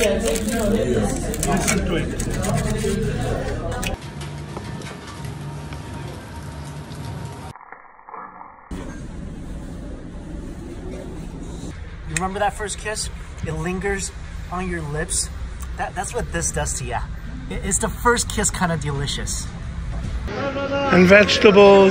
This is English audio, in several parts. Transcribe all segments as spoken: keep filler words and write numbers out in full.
Remember that first kiss? It lingers on your lips. That, that's what this does to you. It, it's the first kiss kind of delicious. And vegetables.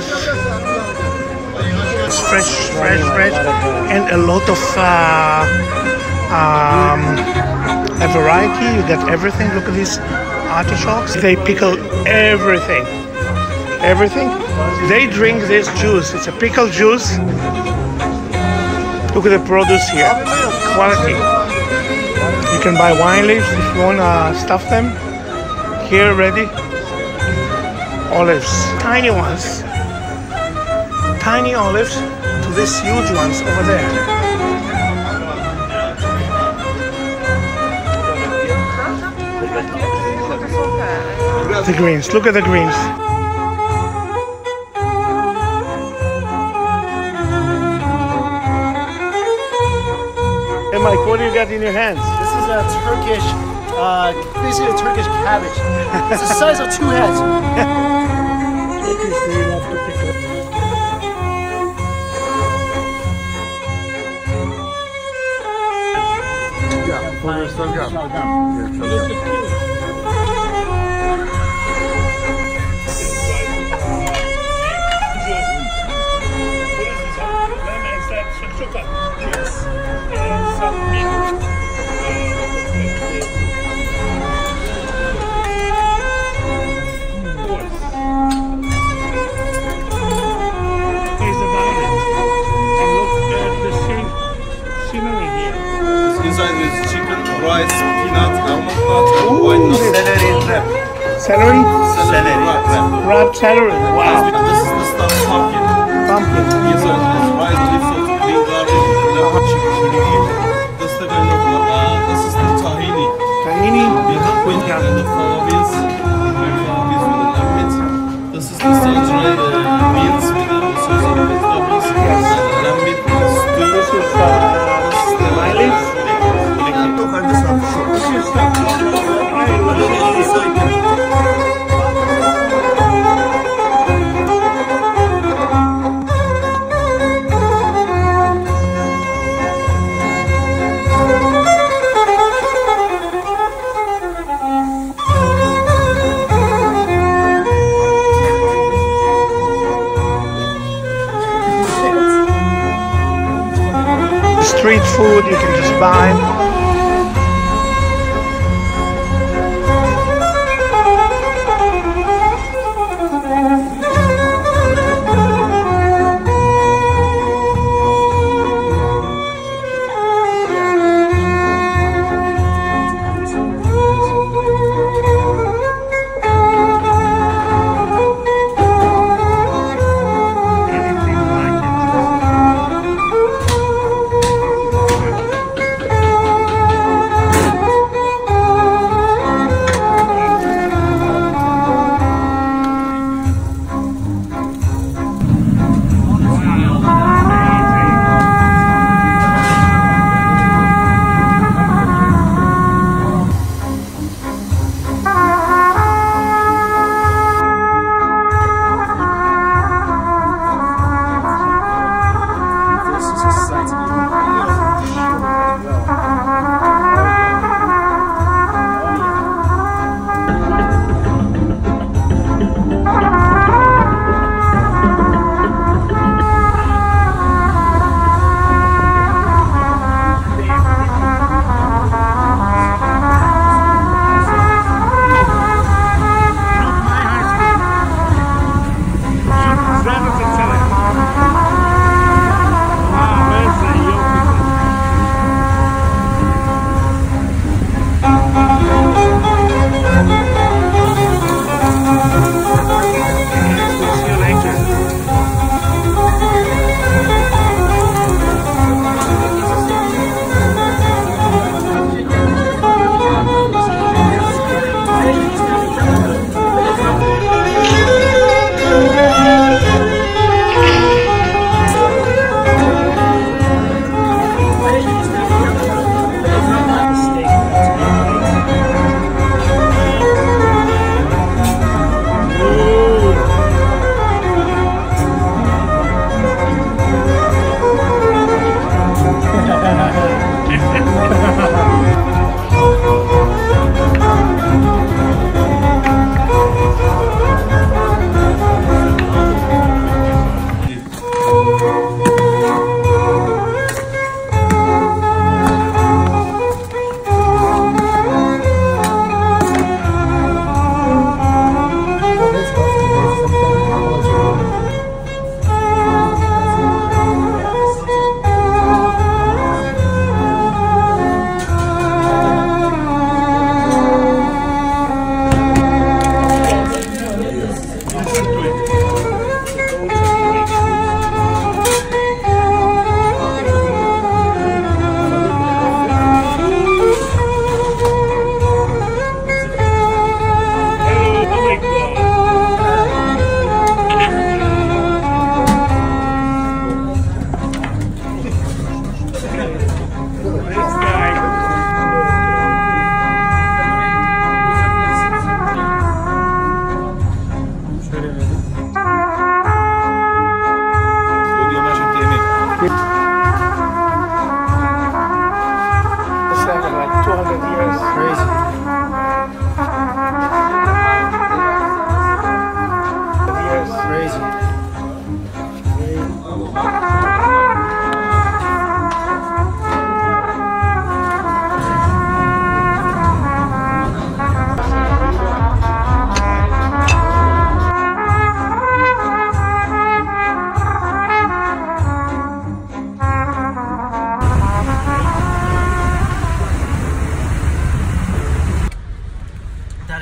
Fresh, fresh, fresh. And a lot of uh, um, a variety. You get everything. Look at these artichokes. They pickle everything. Everything. They drink this juice. It's a pickle juice. Look at the produce here. Quality. You can buy wine leaves if you want to stuff them. Here ready. Olives. Tiny ones. Tiny olives to these huge ones over there. The greens. Look at the greens. Hey Mike, what do you got in your hands? This is a Turkish, uh, basically a Turkish cabbage. It's the size of two heads. Turkish, they love to pickle. Yeah, for the salgam. Inside is chicken, rice, peanuts, almond nuts, and white nuts. Celery wrap. Celery? Celery wrap. Wrapped celery. Wow. This is the stuff pumpkin. Pumpkin. Inside is rice, leaves of green garlic, lemon, chicken, chili. This is the kind of, uh, this is the tahini. Tahini. With and the fava beans. Fava beans with the lemons. This is the sun-dried uh, beans with the sauce vegetables. Yes. And lamb meat stew. This is uh, my leaves. Street food you can just buy.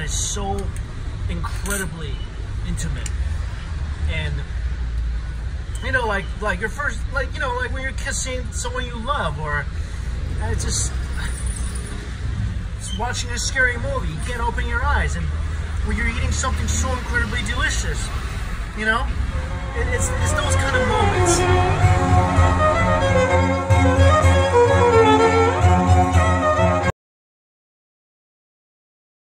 is so incredibly intimate. And you know, like like your first, like you know, like when you're kissing someone you love, or uh, it's just, it's watching a scary movie. You can't open your eyes, and when you're eating something so incredibly delicious, you know, it, it's it's those kind of moments.